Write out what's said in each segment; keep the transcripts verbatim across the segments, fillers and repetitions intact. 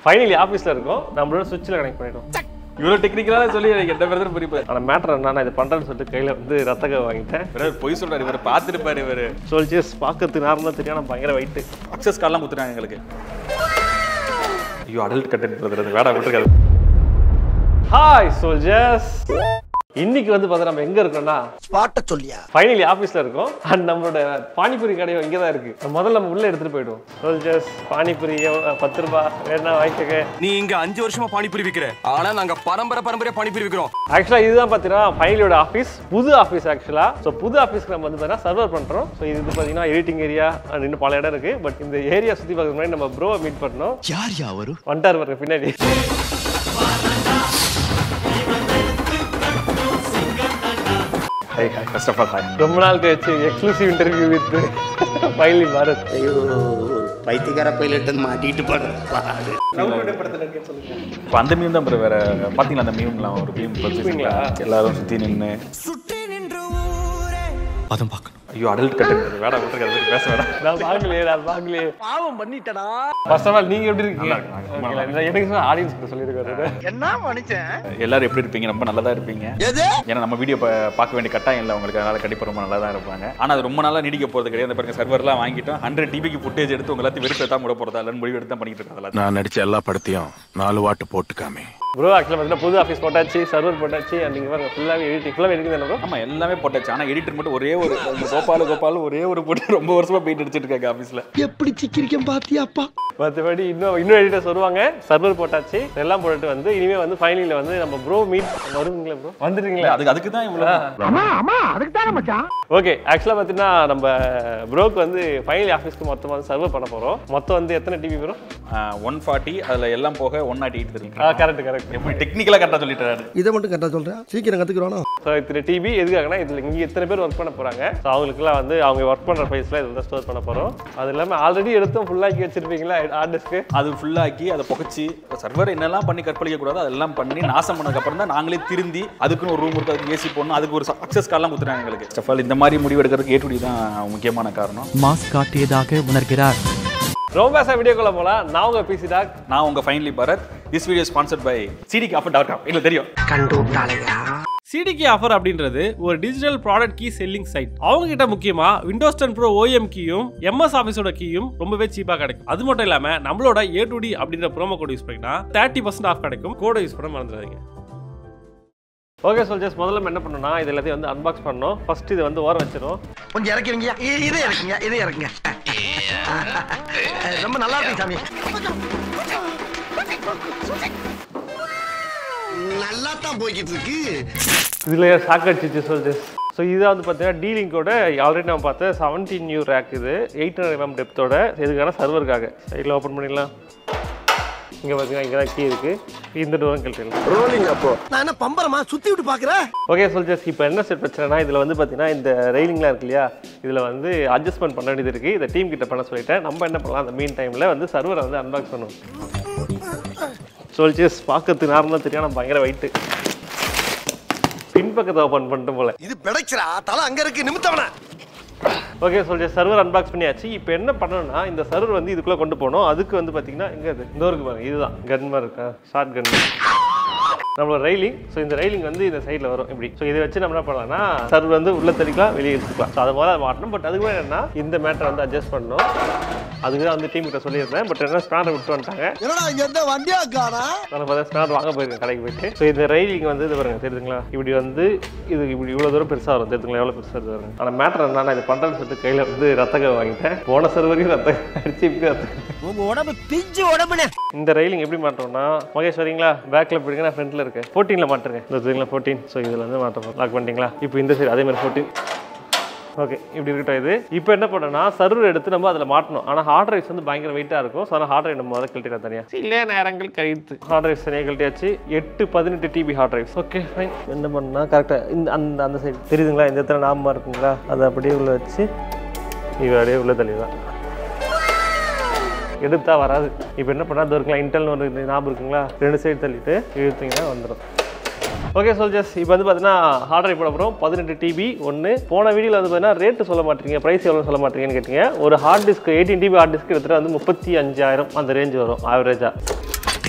Finally ஆஃபீஸில் இருக்கோம். நம்மளோட சுவிட்சில் கனெக்ட் பண்ணிட்டோம். இவ்வளோ டெக்னிக்கலாக சொல்லி எனக்கு எந்த பேர் புரியுது. ஆனால் மேட்ரு நான் இதை பண்ணுறேன்னு சொல்லிட்டு கையில் வந்து ரத்தக வாங்கிட்டேன். இவர் பொய் சொல்கிறார். இவர் பார்த்துருப்பார். இவர் சோல்ஜர்ஸ் பார்க்கறதுக்கு நார்மலாக தெரியும். ஆனால் பயங்கர வெயிட்டு. அக்சஸ் கார்டெலாம் கொடுத்துட்டாங்க எங்களுக்கு. ஐயோ அடல்ட் கண்டென்ட் கொடுக்குறது வேடா விட்டுருக்காது. ஹாய் சோல்ஜர்ஸ், இன்னைக்கு வந்து பார்த்தா நம்ம எங்க இருக்கோம்னா ஸ்பாட்ட சொல்லியா ஃபைனலி ஆஃபீஸில் இருக்கோம். அண்ட் நம்மளோட பானிபூரி கடையும் இங்கே தான் இருக்கு. முதல்ல நம்ம உள்ள எடுத்துட்டு போயிடுவோம். சோல்ஜர்ஸ் பானிபூரி பத்து ரூபாய் வேணா வாங்கிக்க. நீ இங்க அஞ்சு வருஷமா பானிபூரி விற்கிற, ஆனா நாங்க பரம்பரை பரம்பரையா பானிபூரி விற்கிறோம். ஆக்சுவலாக இதுதான் பார்த்தீங்கன்னா ஃபைனலியோட ஆஃபீஸ், புது ஆஃபீஸ் ஆக்சுவலா. ஸோ புது ஆஃபீஸ்க்கு நம்ம வந்து பார்த்தீங்கன்னா சர்வர் பண்ணுறோம். ஸோ இது பார்த்தீங்கன்னா எடிட்டிங் ஏரியா அண்ட் இன்னும் பல இடம் இருக்கு. பட் இந்த ஏரியா சுற்றி பார்க்கறது முன்னாடி நம்ம ப்ரோவை மீட் பண்ணோம். யார் யாரு வந்துட்டார் பாருங்க பின்னாடி. First of all hi. ரொம்ப நாள் கழிச்சு exclusive interview with finally Bharat. ஐயோ பைத்தியக்கார பைலட் மாட்டிட்டு போடுறேன். இப்போ அந்த மீம் தான் வேற பார்த்தீங்களா? அந்த மீம்லாம் ஒரு மீம் வச்சுருக்கீங்களா? எல்லாரும் சுற்றி நின்று அதான் பார்க்கணும். ஐயோ அடல்ட் கண்டென்ட் வேடா விட்டுருக்காது. பேச வேணாம். நான் பார்க்கலையே நான் பார்க்கலையே பாவம் பண்ணிட்டடா. ஃபர்ஸ்ட் ஆஃப் ஆல் நீங்க எப்படி இருக்கீங்க? எனக்கு ஆடியன்ஸ் கிட்ட சொல்லிருக்காரு. என்ன மனுஷன்? எல்லாரும் எப்படி இருப்பீங்க? ரொம்ப நல்லா தான் இருப்பீங்க. ஏன்னா நம்ம வீடியோ பார்க்க வேண்டிய கட்டாயம் இல்லை உங்களுக்கு. அதனால கண்டிப்பாக ரொம்ப நல்லா தான் இருப்பாங்க. ஆனால் அது ரொம்ப நாளாக நீடிக்க போகிறது கிடையாது. பாருங்க சர்வர்லாம் வாங்கிட்டோம். ஹண்ட்ரட் டிபிக்கு ஃபுட்டேஜ் எடுத்து உங்க எல்லாத்தையும் வெறுப்பேற்றாம கூட போகிறதா இல்லைன்னு முடிவு எடுத்து தான் பண்ணிட்டு இருக்காங்க. நான் நடிச்ச எல்லா படத்தையும் நாலு வாட்டு போட்டுக்காமே. ப்ரோ ஆக்சுவலாக பார்த்தீங்கன்னா புது ஆஃபீஸ் போட்டாச்சு, சர்வர் போட்டாச்சு. அண்ட் நீங்கள் பாருங்க ஃபுல்லாகவே எடிட்டிங் ஃபுல்லாக எடுக்குது ப்ரோ. ஆமாம் எல்லாமே போட்டாச்சு. ஆனால் எடிட்டர் மட்டும் ஒரே ஒரு கோபால் கோபால் ஒரே ஒரு போட்டு ரொம்ப வருஷமா பெயிண்ட் அடிச்சிட்டு இருக்காங்க ஆஃபீஸில். எப்படி சிக்கிரிக்கம் பாத்தியாப்பா? மற்றபடி இன்னும் இன்னும் எடிட்டர்ஸ் வருவாங்க. சர்வர் போட்டாச்சு, எல்லாம் போட்டுட்டு வந்து இனிமேல் வந்து ஃபைனலில் வந்து நம்ம ப்ரோ மீட் வருவீங்களா ப்ரோ? வந்துடுறீங்களா? அதுக்கு அதுக்கு தான் இவ்வளோ. ஓகே ஆக்சுவலாக பார்த்தீங்கன்னா நம்ம ப்ரோக்கு வந்து ஃபைனலி ஆஃபீஸ்க்கு மொத்தமாக வந்து சர்வர் பண்ண போகிறோம். மொத்தம் வந்து எத்தனை டிவி ப்ரோ? ஒன் ஃபார்ட்டி அதில் எல்லாம் போக ஒன் நாட் எயிட் தெரியும். Correct correct. எப்படி டெக்னிக்கலாக கரெக்டாக சொல்லிட்டாரு. இதை மட்டும் கரெக்டாக சொல்கிறேன், சீக்கிரம் கற்றுக்குறோம். ஸோ இத்தனை டிவி எதுக்காகனா இதில் இங்கே எத்தனை பேர் ஒர்க் பண்ண போகிறாங்க. ஸோ அவங்களுக்குலாம் வந்து அவங்க ஒர்க் பண்ணுற ஃபைல்ஸ்லாம் இதில் தான் ஸ்டோர் பண்ண போகிறோம். அது இல்லாமல் ஆல்ரெடி எடுத்தும் ஃபுல்லாக்கி வச்சிருப்பீங்களா ஹார்ட் டிஸ்க்கு? அது ஃபுல்லாக்கி அதை புகைச்சி சர்வர் என்னெல்லாம் பண்ணி கற்பழிக்க கூடாது அதெல்லாம் பண்ணி நாசம் பண்ணதுக்கப்புறம் தான் நாங்களே திருந்தி அதுக்குன்னு ஒரு ரூம் இருக்கு, அதுக்கு ஏசி போடணும், அதுக்கு ஒரு அக்சஸ் கார்டெலாம் கொடுத்துறாங்க எங்களுக்கு. ஃபர்ஸ்ட் ஆஃப் ஆல் இந்த மாதிரி முடிவு எடுக்கிறதுக்கு ஏ டு டி தான் முக்கியமான காரணம். மாஸ் காட்டியதாக உணர்கிறார். ரொம்ப வீடியோக்குள்ள போலாம். நான் உங்க பிசி டாக், நான் உங்க finally Bharat. This video sponsored by CDK offer dot com. எங்களுக்கு தெரியும். கண்டு விட்டாளையா? சிடிகே ஆஃபர் அப்படின்றது ஒரு digital product key selling site. அவங்க கிட்ட முக்கியமா விண்டோஸ் டென் ப்ரோ ஓஎம் கீயும் எம்எஸ் ஆஃபீஸோட கீயும் ரொம்பவே சீப்பா கிடைக்கும். அது மட்டும் இல்லாம நம்மளோட ஏ டு டி அப்படின்ற ப்ரோமோ கோட் யூஸ் பண்ணினா தேர்ட்டி பர்சன்ட் ஆஃப் கிடைக்கும். கோடை யூஸ் பண்ண மறந்துடாதீங்க. ஓகே சோல்ஜர்ஸ், முதல்ல நம்ம என்ன பண்ணணும்னா இது எல்லாத்தையும் வந்து அன்பாக்ஸ் பண்ணணும். ஃபர்ஸ்ட் இது வந்து ஓரம் வச்சிரும். கொஞ்சம் இறக்கிறீங்க, இது இறக்குங்க, இது இறக்குங்க. ரொம்ப நல்லா இருக்கு சாமி. நல்லா தான் போய்கிட்டு இருக்கு. இதுல ஷாக் அடிச்சிச்சு சோல்ஜர்ஸ். ஸோ இதை வந்து பார்த்தீங்கன்னா டீலிங்கோட ஆல்ரெடி நம்ம பார்த்த செவன்டீன் நியூ ரேக். இது எயிட் ஹண்ட்ரட் எம்எம் டெப்த்தோட எதுக்கான சர்வருக்காக. சைடில் ஓப்பன் பண்ணிடலாம். இங்கே பார்த்தீங்கன்னா இங்கே தான் கீ இருக்கு. இந்த டோரும் கழட்டிடலாம். ரோலிங் அப்போ நான் என்ன பம்பரமா சுத்தி விட்டு பார்க்குறேன். ஓகே சோல்ஜர்ஸ், இப்போ என்ன செட் பிரச்சனைனா இதில் வந்து பார்த்தீங்கன்னா இந்த ரெயிலிங்லாம் இருக்கு இல்லையா, இதில் வந்து அட்ஜஸ்ட்மெண்ட் பண்ண வேண்டியது இருக்குது. இதை டீம் கிட்ட பண்ண சொல்லிட்டேன். நம்ம என்ன பண்ணலாம், அந்த மீன் டைமில் வந்து சர்வரை வந்து அன்பாக்ஸ் பண்ணுவோம். சோல்ஜர்ஸ் பார்க்கறதுக்கு நார்மலாக தெரியும், நான் பயங்கர வெயிட்டு. பின்பக்கத்தை ஓப்பன் பண்ணிட்டு போல இது பிடைக்கிறா தலை அங்கே இருக்கு நிமித்தவன. ஓகே சோல்ஜர்ஸ், சர்வர் அன்பாக்ஸ் பண்ணியாச்சு. இப்போ என்ன பண்ணணும்னா இந்த சர்வர் வந்து இதுக்குள்ளே கொண்டு போகணும். அதுக்கு வந்து பார்த்தீங்கன்னா எங்கே இது இந்த இருக்கு பாருங்க, இதுதான் கன் மாதிரி இருக்கா, ஷார்ட் கன் நம்மளோட ரெயிலிங். ஸோ இந்த ரெயிலிங் வந்து இந்த சைடில் வரும் இப்படி. ஸோ இதை வச்சு நம்ம என்ன பண்ணலாம்னா சர்வர் வந்து உள்ளே தள்ளிக்கலாம், வெளியே எடுத்துக்கலாம். ஸோ அது மாதிரி மாட்டணும். பட் அதுக்கு என்னன்னா இந்த மேட்டரை வந்து அட்ஜஸ்ட் பண்ணணும். அதுக்கு தான் வந்து டீம் கிட்ட சொல்லியிருந்தேன். பட் என்ன ஸ்பேனர் விட்டு வந்துட்டாங்க. நான் ஸ்பேனர் வாங்க போயிருக்கேன் கடைக்கு போயிட்டு. ஸோ இந்த ரெயிலிங் வந்து இது பாருங்க தெரியுதுங்களா, இப்படி வந்து இது இப்படி இவ்வளோ தூரம் பெருசாக வரும் தெரியுதுங்களா, எவ்வளோ பெருசாக இருக்கு பாருங்க. ஆனால் மேட்டர் என்ன, நான் இது பண்ணுறேன்னு சொல்லிட்டு கையில் வந்து ரத்தக வாங்கிட்டேன். போன சர்வரையும் ரத்தம் அடிச்சு இப்படி ரத்தம் உடம்பு பிஞ்சு உடம்புனே. இந்த ரெயிலிங் எப்படி மாட்டோம்னா மகேஷ் வரீங்களா, பேக்கில் போயிடுங்க, நான் ஃப்ரண்ட்டில் இருக்கேன். ஃபோர்டீனில் மாட்டுறேன். இந்த தெரியுங்களா ஃபோர்டீன். ஸோ இதில் வந்து மாட்டோம். லாக் பண்ணிட்டீங்களா? இப்போ இந்த சைடு அதே மாதிரி ஃபோர்டீன். ஓகே இப்படி இருக்கட்டும். இது இப்போ என்ன பண்ணோம்னா சர்வர் எடுத்து நம்ம அதில் மாட்டணும். ஆனால் ஹார்ட் டிரைவ்ஸ் வந்து பயங்கர வெயிட்டாக இருக்கும். ஸோ அதனால் ஹார்ட் டிரைவ் நம்ம முதல்ல கழட்டிடலாம் தனியாக. சில நேரங்கள் கழித்து ஹார்ட் டிரைவ்ஸ் தனியாக கழட்டியாச்சு. எட்டு பதினெட்டு TB hard drives. Okay fine. என்ன பண்ணா கரெக்டாக இந்த அந்த அந்த சைடு தெரியுதுங்களா, இந்த இடத்துல நாம இருக்குங்களா, அதை அப்படியே உள்ள வச்சு இது அப்படியே உள்ள தள்ளிடலாம். எடுத்தா வராது. இப்போ என்ன பண்ணால் அது இருக்கலாம், இன்டர்னல் ஒரு ஞாபகம் இருக்குங்களா, ரெண்டு சைடு தள்ளிட்டு இழுத்தீங்கன்னா வந்துடும். ஓகே சோல்ஜர்ஸ், இப்போ வந்து பார்த்தீங்கன்னா ஹார்ட் டிரைவ் போட போகிறோம். பதினெட்டு டிபி ஒன்று. போன வீடியோவில் வந்து பார்த்தீங்கன்னா ரேட்டு சொல்ல மாட்டீங்க, ப்ரைஸ் எவ்வளோ சொல்ல மாட்டீங்கன்னு கேட்டீங்க. ஒரு hard disk eighteen TB hard disk எடுத்துகிட்டு வந்து முப்பத்தி அஞ்சாயிரம் அந்த ரேஞ்ச் வரும் ஆவரேஜாக.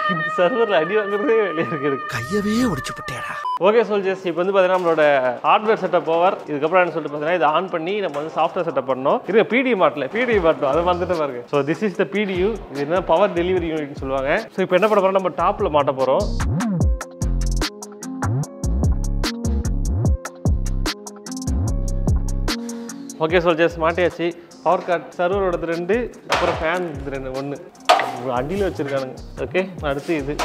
இந்த சர்வரில் அடி வாங்குறதே வெளியே இருக்குது. கையவே ஒடிச்சு போட்டேடா. ஓகே சோல்ஜர்ஸ், இப்போ வந்து பார்த்தீங்கன்னா நம்மளோட ஹார்ட்வேர் செட்டப் ஓவர். இதுக்கப்புறம் என்ன சொல்லிட்டு பார்த்தீங்கன்னா இதை ஆன் பண்ணி நம்ம வந்து சாஃப்ட்வேர் செட்டப் பண்ணோம். இது பிடி மாட்டல பிடி மாட்டோம் அதை வந்துட்டு பாருங்க. So this is the PDU. இது என்ன பவர் டெலிவரி யூனிட்னு சொல்லுவாங்க. ஸோ இப்போ என்ன பண்ண போகிறோம், நம்ம டாப்பில் மாட்ட போகிறோம். ஓகே சோல்ஜர்ஸ், மாட்டியாச்சு. பவர் கார்ட் சர்வரோடது ரெண்டு, அப்புறம் ஃபேன் இது ரெண்டு ஒன்று அடியில் வச்சுருக்கானுங்க. ஓகே, அடுத்து இது.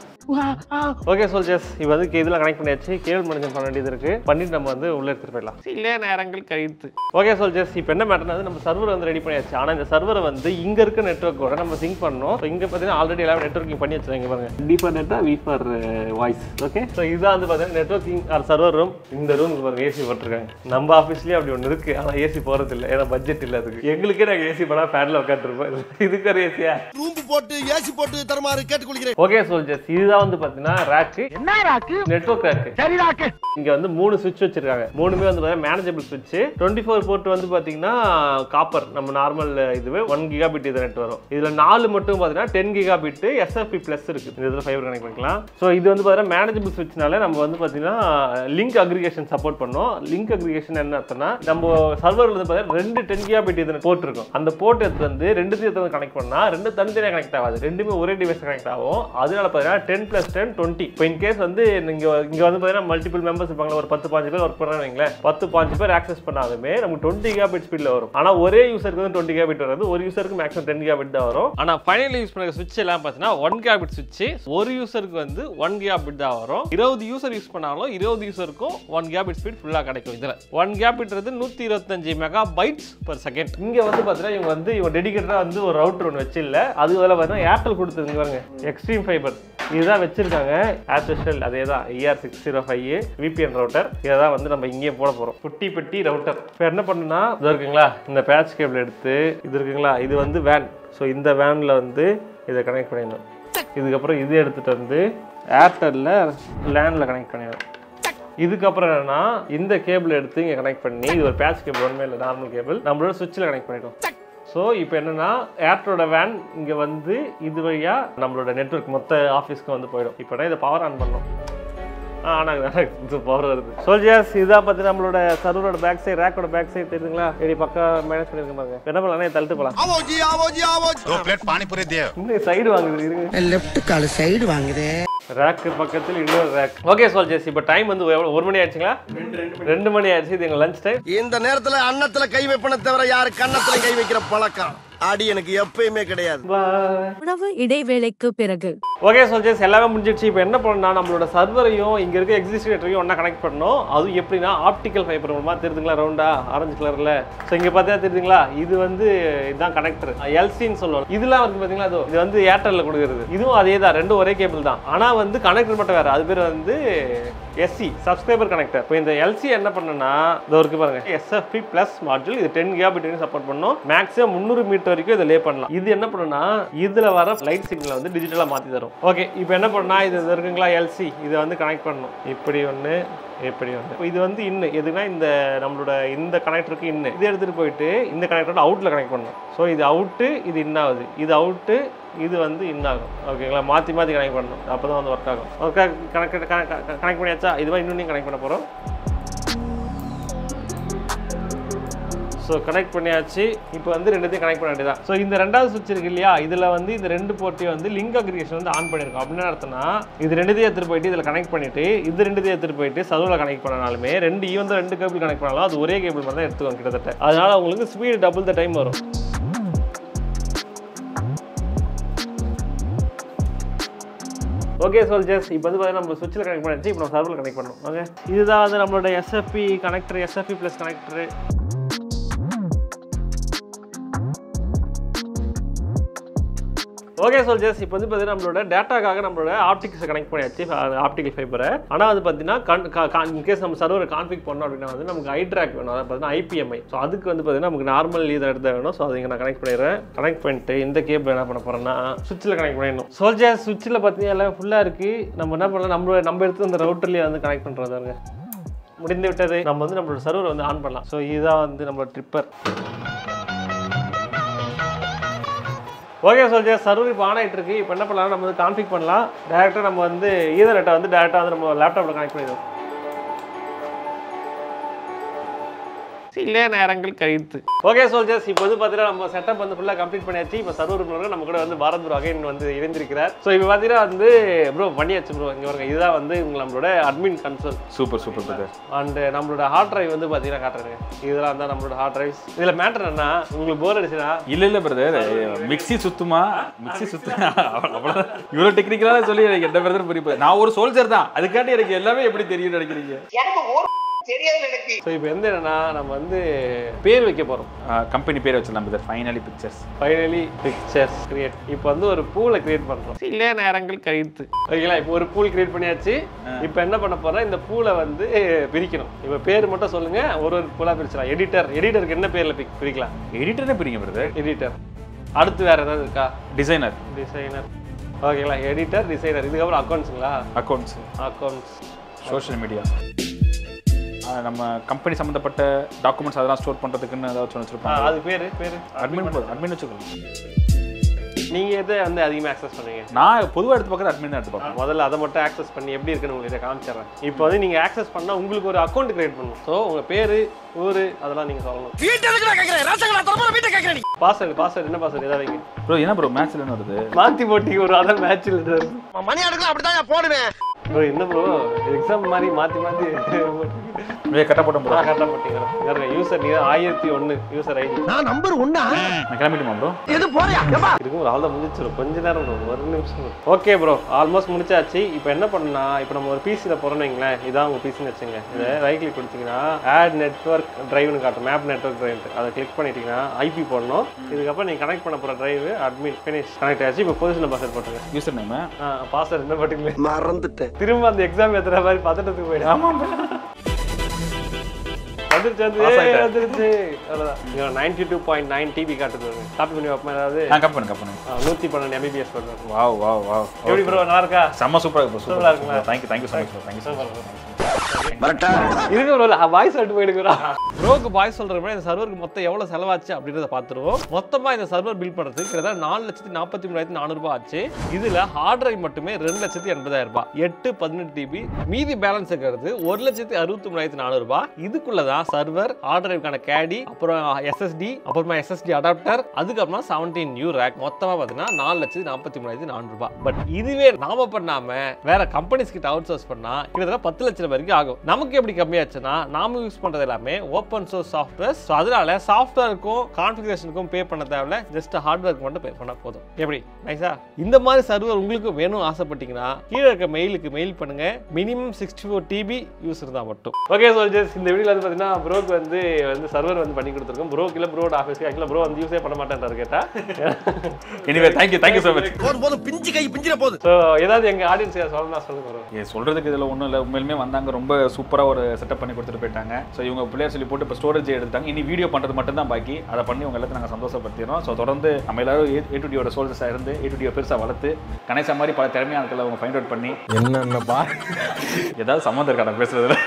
ஓகே சோல்ஜர்ஸ், இப்போ வந்து இதில் கனெக்ட் பண்ணியாச்சு. கேபிள் மேனேஜ்மெண்ட் பண்ண வேண்டியது இருக்குது. பண்ணிட்டு நம்ம வந்து உள்ளே எடுத்துகிட்டு போயிடலாம். சில நேரங்கள் கழித்து. ஓகே சோல்ஜர்ஸ், இப்போ என்ன மேட்டர்னா நம்ம சர்வர் வந்து ரெடி பண்ணியாச்சு. ஆனால் இந்த சர்வரை வந்து இங்கே இருக்க நெட்ஒர்க்கோட நம்ம சிங்க் பண்ணணும். ஸோ இங்கே பார்த்தீங்கன்னா ஆல்ரெடி எல்லாமே நெட்ஒர்க்கிங் பண்ணி வச்சுருங்க பாருங்க. டி ஃபார் நெட்டா, V for voice. Okay, so இதுதான் வந்து பார்த்தீங்கன்னா நெட்ஒர்க்கிங் ஆர் சர்வர் ரூம். இந்த ரூமுக்கு பாருங்க ஏசி போட்டிருக்காங்க. நம்ம ஆஃபீஸ்லேயே அப்படி ஒன்று இருக்குது. ஆனால் ஏசி போகிறது இல்லை, ஏன்னா பட்ஜெட் இல்லை அதுக்கு. எங்களுக்கே நாங்கள் ஏசி பண்ணால் ஃபேனில் உட்காந்துருப்போம். இதுக்கு ஒரு ஏசியா ரூம் போட்டு ஏசி போட்டு தருமாறு கேட்டுக்கொள்கிறேன். ஓகே சோல்ஜர்ஸ், இதுதான் வந்து பார்த்தீங்கன்னா ராக்கு. என்ன ராக்கு? நெட்வொர்க் ராக்கு. சரி ராக்கு. இங்க வந்து மூணு சுவிட்ச் வச்சிருக்காங்க. மூணுமே வந்து பார்த்தீங்கன்னா மேனேஜபிள் சுவிட்ச். டுவெண்ட்டி ஃபோர் போர்ட் வந்து பார்த்தீங்கன்னா காப்பர், நம்ம நார்மல் இதுவே ஒன் கிகாபிட் இது நெட் வரும். இதுல நாலு மட்டும் பார்த்தீங்கன்னா டென் கிகாபிட் எஸ்எஃப்பி பிளஸ் இருக்கு. இந்த இதில் ஃபைபர் கனெக்ட் பண்ணிக்கலாம். ஸோ இது வந்து பார்த்தீங்கன்னா மேனேஜபிள் சுவிட்ச்னால நம்ம வந்து பார்த்தீங்கன்னா லிங்க் அக்ரிகேஷன் சப்போர்ட் பண்ணோம். லிங்க் அக்ரிகேஷன் என்ன அர்த்தம்னா நம்ம சர்வர்ல வந்து பார்த்தீங்கன்னா ரெண்டு டென் கிகாபிட் இது போர்ட் இருக்கும். அந்த போர்ட் எடுத்து வந்து ரெண்டு எடுத்து கனெக்ட் பண்ணா ரெண்டு தனித்தனியாக கனெக்ட் ஆகாது, ரெண்டுமே ஒரே டிவைஸ் கனெக்ட் ஆகும். அதனால பார்த்தீங்கன்னா டென் பிளஸ் டென் டுவெண்ட்டி. இப்போ இன் கேஸ் வந்து நீங்க இங்க வந்து பார்த்தீங்கன்னா மல்டிபிள் மெம்பர்ஸ் இருப்பாங்களா, ஒரு பத்து பாஞ்சு பேர் ஒர்க் பண்ணுறாங்களே, பத்து பாஞ்சு பேர் ஆக்சஸ் பண்ணாலுமே நமக்கு டுவெண்ட்டி கிகாபிட் ஸ்பீட்ல வரும். ஆனால் ஒரே யூசருக்கு வந்து டுவெண்ட்டி கிகாபிட் வராது, ஒரு யூசருக்கு மேக்ஸிமம் டென் கிகாபிட் தான் வரும். ஆனால் ஃபைனல் யூஸ் பண்ணுற சுவிட்ச் எல்லாம் பார்த்தீங்கன்னா ஒன் கிகாபிட் சுவிட்ச். ஒரு யூசருக்கு வந்து ஒன் கிகாபிட் தான் வரும். இருபது யூசர் யூஸ் பண்ணாலும் இருபது யூசருக்கும் ஒன் கிகாபிட் ஸ்பீட் ஃபுல்லாக கிடைக்கும். இதில் ஒன் கிகாபிட்றது நூற்றி இருபத்தஞ்சு மெகா பைட்ஸ் பர் செகண்ட். இங்கே வந்து பார்த்தீங்கன்னா இவங்க வந்து இவங்க டெடிகேட்டடாக வந்து ஒரு ரவுட்டர் ஒன்று வச்சு இல்லை, அது வேலை பார்த்தீங்கன்னா ஏர்டெல் கொடுத்துருங்க பாருங்க, எக்ஸ்ட்ரீம் ஃபைபர் இதுதான் வச்சிருக்காங்க. ஆஸ்பெஷல் அதே தான் E R six zero five VPN router. இதை தான் வந்து நம்ம இங்கே போட போகிறோம். குட்டி பெட்டி ரவுட்டர். இப்போ என்ன பண்ணுன்னா இது இருக்குங்களா, இந்த பேட்ச் கேபிள் எடுத்து இது இருக்குங்களா, இது வந்து வேன். ஸோ இந்த வேனில் வந்து இதை கனெக்ட் பண்ணிடணும். இதுக்கப்புறம் இது எடுத்துகிட்டு வந்து ஏர்டெல்லில் லேண்டில் கனெக்ட் பண்ணிடணும். இதுக்கப்புறம் என்னன்னா இந்த கேபிள் எடுத்து இங்கே கனெக்ட் பண்ணி, இது ஒரு பேட்ச் கேபிள் ஒன்றுமே இல்லை, நார்மல் கேபிள், நம்மளோட சுவிட்சில் கனெக்ட் பண்ணிட்டோம். ஸோ இப்போ என்னன்னா ஏர்டெலோட வேன் இங்கே வந்து இது வழியாக நம்மளோட நெட்வொர்க் மொத்த ஆஃபீஸ்க்கு வந்து போயிடும். இப்போ இதை பவர் ஆன் பண்ணோம். ஆனால் பவர் வருது. சோல்ஜர்ஸ், இதாக பார்த்து நம்மளோட சர்வரோட பேக் சைடு, ரேக்கோட பேக் சைடு தெரியுதுங்களா, எப்படி பக்கா மேனேஜ் பண்ணிருக்க பாருங்க. என்ன பண்ணலாம், தள்ளிட்டு போகலாம். இன்னும் சைடு வாங்குது, இருங்க. லெஃப்ட் கால் சைடு வாங்குது. ரேக்கு பக்கத்தில் இன்னொரு ரேக். ஓகே சோல்ஜர்ஸ், இப்போ டைம் வந்து எவ்வளோ, ஒரு மணி ஆயிடுச்சுங்களா? ரெண்டு மணி ஆயிடுச்சு. இது எங்கள் லஞ்ச் டைம். இந்த நேரத்துல அன்னத்துல கை வைப்பன தவிர யாரு கன்னத்துல கை வைக்கிற பழக்கம் அடி எனக்கு எப்பயுமே கிடையாது. உணவு இடைவேளைக்கு பிறகு ஓகே சோல்ஜர்ஸ், எல்லாமே முடிஞ்சிடுச்சு. இப்போ என்ன பண்ணணும்னா நம்மளோட சர்வரையும் இங்கே இருக்க எக்ஸிஸ்டிங் நெட்வொர்க்கையும் ஒன்றா கனெக்ட் பண்ணணும். அதுவும் எப்படின்னா ஆப்டிக்கல் ஃபைபர் மூலமாக தெரியுதுங்களா, ரவுண்டா ஆரஞ்சு கலரில். ஸோ இங்கே பார்த்தா தெரியுதுங்களா, இது வந்து இதுதான் கனெக்டர், எல்சின்னு சொல்லுவோம். இதெல்லாம் வந்து பார்த்தீங்களா, அது இது வந்து ஏர்டெல்லில் கொடுக்குறது. இதுவும் அதே தான், ரெண்டும் ஒரே கேபிள் தான். ஆனால் வந்து கனெக்டர் மட்டும் வேறு. அது பேர் வந்து எஸ்சி, சப்ஸ்கிரைபர் கனெக்டர். இப்போ இந்த எல்சி என்ன பண்ணுன்னா இந்த ஒர்க்கு பாருங்க, எஸ்எஃப்பி பிளஸ் மாட்யூல். இது டென் கிகாபிட் சப்போர்ட் பண்ணும். மேக்ஸிமம் முந்நூறு மீட்டர் வரைக்கும் இதை லே பண்ணலாம். இது என்ன பண்ணுன்னா இதுல வர லைட் சிக்னல் வந்து டிஜிட்டலா மாத்தி தரும். ஓகே, இப்போ என்ன பண்ணா இது இருக்குங்களா எல்சி, இதை வந்து கனெக்ட் பண்ணணும். இப்படி ஒன்று, எப்படி ஒன்று. இது வந்து இன்னு எதுனா இந்த நம்மளோட இந்த கனெக்டருக்கு இன்னு இது எடுத்துட்டு போயிட்டு இந்த கனெக்டரோட அவுட்ல கனெக்ட் பண்ணணும். ஸோ இது அவுட்டு, இது இன்னாகுது, இது அவுட்டு, இது வந்து இன்னாகும். ஓகேங்களா, மாற்றி மாற்றி கனெக்ட் பண்ணணும். அப்போ தான் வந்து ஒர்க் ஆகும். ஓகே, கனெக்ட் கனெக்ட் பண்ணியாச்சா? இது மாதிரி இன்னும் கனெக்ட் பண்ண போகிறோம். ஸோ கனெக்ட் பண்ணியாச்சு. இப்போ வந்து ரெண்டுத்தையும் கனெக்ட் பண்ண வேண்டியதான். ஸோ இந்த ரெண்டாவது சுவிட்ச் இருக்கு இல்லையா, இதில் வந்து இந்த ரெண்டு போர்ட்டையும் வந்து லிங்க் அக்ரிகேஷன் வந்து ஆன் பண்ணியிருக்கோம். அப்படின்னு அர்த்தம்னா இது ரெண்டுத்தையும் எடுத்துகிட்டு போயிட்டு இதில் கனெக்ட் பண்ணிட்டு இது ரெண்டுத்தையும் எடுத்துகிட்டு போயிட்டு சர்வரில் கனெக்ட் பண்ணனாலுமே ரெண்டு ஈவன் தான் ரெண்டு கேபிள் கனெக்ட் பண்ணாலும் அது ஒரே கேபிள் மாதிரி தான் எடுத்துக்கோங்க கிட்டத்தட்ட. அதனால உங்களுக்கு ஸ்பீடு டபுள் த டைம் வரும். ஓகே சோல்ஜர்ஸ், இப்போ வந்து பார்த்தீங்கன்னா நம்ம சுவிட்சில் கனெக்ட் பண்ணிச்சு. இப்போ நம்ம சர்வரில் கனெக்ட் பண்ணணும். ஓகே, இதுதான் வந்து நம்மளோட SFP connector, SFP plus connector. Okay soldiers, இப்போ வந்து பார்த்தீங்கன்னா நம்மளோட டேட்டாக்காக நம்மளோட ஆப்டிக்ஸை கனெக்ட் பண்ணியாச்சு, ஆப்டிக்கல் ஃபைபரை. ஆனால் அது பார்த்தீங்கன்னா இன்கேஸ் நம்ம சர்வரை கான்ஃபிக் பண்ணோம் அப்படின்னா வந்து நமக்கு ஐட்ராக் வேணும், அதை பார்த்தீங்கன்னா ஐபிஎம்ஐ. ஸோ அதுக்கு வந்து பார்த்தீங்கன்னா நமக்கு நார்மல் இதை எடுத்து வேணும். ஸோ அதை நான் கனெக்ட் பண்ணிடுறேன். கனெக்ட் பண்ணிட்டு இந்த கேபிள் என்ன பண்ண போகிறேன்னா சுவிட்சில் கனெக்ட் பண்ணிடணும். சோல்ஜர்ஸ், சுவிட்சில் பார்த்தீங்கன்னா எல்லாம் ஃபுல்லாக இருக்குது. நம்ம என்ன பண்ணலாம், நம்மளோட நம்ம எடுத்து அந்த ரவுட்டர்லேயே வந்து கனெக்ட் பண்ணுறதாங்க முடிந்து விட்டது. நம்ம வந்து நம்மளோட சர்வரை வந்து ஆன் பண்ணலாம். ஸோ இதுதான் வந்து நம்மளோட ட்ரிப்பர். ஓகே சோல்ஜர், சர்வர் இப்போ ஆன் ஆகிட்டு இருக்கு. இப்போ என்ன பண்ணலாம், நம்ம வந்து கான்ஃபிக் பண்ணலாம். டேரெக்டாக நம்ம வந்து ஈதர்நெட்டை வந்து டேரெக்டாக வந்து நம்ம லேப்டாப்பில் கனெக்ட் பண்ணிடுவோம். சில நேரங்கள் கழித்து. ஓகே சோல்ஜர்ஸ், இப்போ வந்து பார்த்தீங்கன்னா நம்ம செட்டப் வந்து ஃபுல்லாக கம்ப்ளீட் பண்ணியாச்சு. இப்போ சர்வர் ப்ரோ நம்ம கூட வந்து பாரத் ப்ரோ அகைன் வந்து இணைந்திருக்கிறார். ஸோ இப்போ பார்த்தீங்கன்னா வந்து ப்ரோ பண்ணியாச்சு ப்ரோ. இங்கே வருங்க, இதுதான் வந்து நம்மளோட admin console. Super super brother. And நம்மளோட ஹார்ட் டிரைவ் வந்து பார்த்தீங்கன்னா காட்டுறேங்க. இதெல்லாம் தான் நம்மளோட ஹார்ட் டிரைவ்ஸ். இதில் மேட்டர் என்ன, உங்களுக்கு போர் அடிச்சுன்னா இல்லை இல்லை பிரதர், மிக்ஸி சுத்துமா மிக்ஸி சுத்துமா அவ்வளோதான். இவ்வளோ டெக்னிக்கலாக சொல்லி எனக்கு என்ன பிரதர் புரியுது. நான் ஒரு சோல்ஜர் தான், அதுக்காண்டி எனக்கு எல்லாமே எப்படி தெரியும்னு நினைக்கிறீங்க? ஸோ இப்போ வந்து என்னன்னா நம்ம வந்து பேர் வைக்க போகிறோம். கம்பெனி பேர் வச்சிடலாம் brother. Finally pictures. Finally pictures create. இப்போ வந்து ஒரு பூலை கிரியேட் பண்ணுறோம். சில நேரங்கள் கழித்து. ஓகேங்களா, இப்போ ஒரு பூல் கிரியேட் பண்ணியாச்சு. இப்போ என்ன பண்ண போகிறோம், இந்த பூலை வந்து பிரிக்கணும். இப்போ பேர் மட்டும் சொல்லுங்க, ஒரு ஒரு பூலாக பிரிச்சலாம். எடிட்டர், எடிட்டருக்கு என்ன பேரில் பிரிக்கலாம்? எடிட்டரே பிரிங்க பிரதர். எடிட்டர். அடுத்து வேறு ஏதாவது இருக்கா? டிசைனர். டிசைனர். ஓகேங்களா, எடிட்டர், டிசைனர். இதுக்கப்புறம் அக்கௌண்ட்ஸுங்களா? அக்கௌண்ட்ஸ். அக்கௌண்ட்ஸ். Social media. நம்ம கம்பெனி சம்மந்தப்பட்ட டாக்குமெண்ட்ஸ் அதெல்லாம் ஸ்டோர் பண்ணுறதுக்குன்னு ஏதாச்சும் வச்சுருப்பாங்க. அது பேர் பேர் அட்மின் போதும். அட்மின் வச்சுக்கோங்க. நீங்கள் எதை வந்து அதிகமாக ஆக்சஸ் பண்ணுவீங்க? நான் பொதுவாக எடுத்து பார்க்குறது அட்மின் தான் எடுத்து பார்ப்பேன். முதல்ல அதை மட்டும் ஆக்சஸ் பண்ணி எப்படி இருக்குன்னு உங்களுக்கு காமிச்சிடுறேன். இப்போ வந்து நீங்கள் ஆக்சஸ் பண்ணால் உங்களுக்கு ஒரு அக்கௌண்ட் கிரியேட் பண்ணணும். ஸோ உங்கள் பேர், ஊர், அதெல்லாம் நீங்கள் சொல்லணும். பாஸ்வேர்டு பாஸ்வேர்டு என்ன பாஸ்வேர்டு ஏதாவது வைங்க ப்ரோ. என்ன ப்ரோ மேட்ச்ல என்ன வருது? மாற்றி போட்டி ஒரு அதான் மேட்ச்சில் மணி ஆடுக்கலாம் அப்படிதான் போடுவேன். ப்ரோ என்ன ப்ரோ எக்ஸாம் மாதிரி மாற்றி மாற்றி கரெக்டாக போட்டோம் ப்ரோ. கரெக்டாக போட்டீங்க. யூசர் நீங்கள் ஆயிரத்தி ஒன்று யூசர் ஐடி. நான் நம்பர் ஒண்ணா? நான் கிளம்பிட்டுமா ப்ரோ? எது போறியா? இருக்கும் ஒரு ஆள் தான் முடிச்சிடும். கொஞ்ச நேரம் ப்ரோ, ஒரு நிமிஷம். ஓகே ப்ரோ, ஆல்மோஸ்ட் முடிச்சாச்சு. இப்போ என்ன பண்ணா, இப்போ நம்ம ஒரு பிசியில் போகிறோன்னு வைங்களேன். இதான் உங்கள் பிசின்னு வச்சுங்க. இதை ரைட் கிளிக் கொடுத்தீங்கன்னா ஆட் நெட்வொர்க் டிரைவ்னு காட்டும். மேப் நெட்வொர்க் டிரைவ் அதை கிளிக் பண்ணிட்டீங்கன்னா ஐபி போடணும். இதுக்கப்புறம் நீங்கள் கனெக்ட் பண்ண போகிற டிரைவ் அட்மின் ஃபினிஷ் கனெக்ட் ஆச்சு. இப்போ பொசிஷன் பாஸ்வேர்ட் போட்டுருங்க. யூசர் நேம் பாஸ்வேர்ட் என்ன போட்டீங்களே மறந்துட்டேன். திரும்ப அந்த எக்ஸாம் ஏற்றுற மாதிரி பதட்டத்துக்கு போயிடும். ஆமாம் வந்துருச்சு வந்துருச்சு வந்துருச்சு அவ்வளோதான். Ninety two point nine TB காட்டுது. காப்பி பண்ணி வைப்போம். ஏதாவது கம்பெனி கம்பெனி நூற்றி பன்னெண்டு எம்பிபிஎஸ் பண்ணுவோம். Wow wow wow. எப்படி ப்ரோ, நல்லா இருக்கா? செம்ம சூப்பராக ப்ரோ. சூப்பராக இருக்குங்களா? Thank you thank you so much bro. Thank you so much. இருக்கு ப்ரோ, வாய்ஸ் அவுட் போயிடுக்குறா. ப்ரோக்கு வாய்ஸ் சொல்கிற மாதிரி இந்த சர்வருக்கு மொத்தம் எவ்வளோ செலவாச்சு அப்படின்றத பார்த்துருவோம். மொத்தமாக இந்த சர்வர் பில்ட் பண்ணுறதுக்கு கிட்டத்தட்ட நாலு லட்சத்தி நாற்பத்தி மூணாயிரத்தி நானூறுபா ஆச்சு. இதில் ஹார்ட் டிரைவ் மட்டுமே ரெண்டு லட்சத்தி எண்பதாயிரம் ரூபாய், எட்டு பதினெட்டு டிபி. மீதி பேலன்ஸ் இருக்கிறது ஒரு லட்சத்தி அறுபத்தி மூணாயிரத்தி நானூறுபா. இதுக்குள்ள தான் சர்வர், ஹார்ட் டிரைவ்க்கான கேடி, அப்புறம் எஸ்எஸ்டி, அப்புறமா எஸ்எஸ்டி அடாப்டர், அதுக்கப்புறமா செவன்டீன் நியூ ரேக். மொத்தமாக பார்த்தீங்கன்னா நாலு லட்சத்தி நாற்பத்தி மூணாயிரத்தி நானூறுபா. பட் இதுவே நாம பண்ணாம வேற கம்பெனிஸ் கிட்ட அவுட் சோர்ஸ் பண்ணா கிட்டத்தட்ட பத்து லட்சம் வரைக்கும் ஆகும். நமக்கு எப்படி கம்மியாச்சுன்னா, நாம யூஸ் பண்றது எல்லாமே ஓப்பன் சோர்ஸ் சாஃப்ட்வேர். ஸோ அதனால சாஃப்ட்வேருக்கும் கான்ஃபிகரேஷனுக்கும் பே பண்ண தேவையில்ல. ஜஸ்ட் ஹார்ட்வேருக்கு மட்டும் பே பண்ணா போதும். எப்படி நைஸா? இந்த மாதிரி சர்வர் உங்களுக்கு வேணும் ஆசைப்பட்டீங்கன்னா கீழே இருக்க மெயிலுக்கு மெயில் பண்ணுங்க. Minimum sixty four TB use இருந்தா மட்டும். ஓகே சோல்ஜர்ஸ், இந்த வீடியோல வந்து பார்த்தீங்கன்னா ப்ரோக்கு வந்து வந்து சர்வர் வந்து பண்ணி கொடுத்துருக்கோம். ப்ரோக்கு இல்லை ப்ரோட ஆஃபீஸ்க்கு ஆக்சுவலாக ப்ரோ வந்து யூஸே பண்ண மாட்டேன்றாரு கேட்டா. Anyway thank you thank you so much. போதும் போதும், பிஞ்சு கை பிஞ்சிர போகுது. ஸோ ஏதாவது எங்கள் ஆடியன்ஸ் சொல்லணும் சொல்லுங்க ப்ரோ. ஏ சொல்கிறதுக்கு இதில் ஒன்றும் இல்லை. உண்மையிலுமே வந்தாங்க, ரொம்ப சூப்பராக ஒரு செட்டப் பண்ணி கொடுத்துட்டு போயிட்டாங்க. ஸோ இவங்க பிள்ளையர் சொல்லி போட்டு இப்போ ஸ்டோரேஜ் எடுத்துட்டாங்க. இனி வீடியோ பண்ணுறது மட்டும் தான் பாக்கி. அதை பண்ணி உங்க எல்லாத்தையும் நாங்கள் சந்தோஷப்படுத்திடுறோம். ஸோ தொடர்ந்து நம்ம எல்லாரும் ஏ டு டியோட சோல்ஜர்ஸாக இருந்து ஏ டு டியோ பெருசாக வளர்த்து கணேசா மாதிரி பல திறமையான ஆட்களை அவங்க ஃபைண்ட் அவுட் பண்ணி என்னென்ன பா ஏதாவது சம்மந்தம் இருக்கா நான் பேசுறதுல?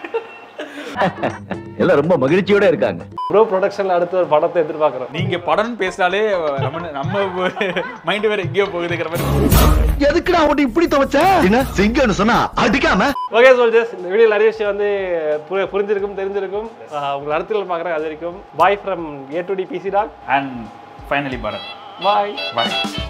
எல்லாம் ரொம்ப மகிழ்ச்சியோட இருக்காங்க. ப்ரோ ப்ரொடக்ஷன்ல அடுத்த ஒரு படத்தை எதிர்பார்க்குறோம். நீங்க படம் பேசினாலே நம்ம நம்ம மைண்ட் வேற எங்கேயோ போகுதுங்கிற மாதிரி. எதுக்குடா அவன் இப்படி துவச்ச? என்ன சிங்கன்னு சொன்னா அடிக்காம. ஓகே சோல்ஜர்ஸ், இந்த வீடியோ நிறைய விஷயம் வந்து புரிஞ்சிருக்கும், தெரிஞ்சிருக்கும். உங்களை அடுத்த பார்க்குறேன். அது வரைக்கும் bye from A to D PC talk and finally Bharat. Bye bye.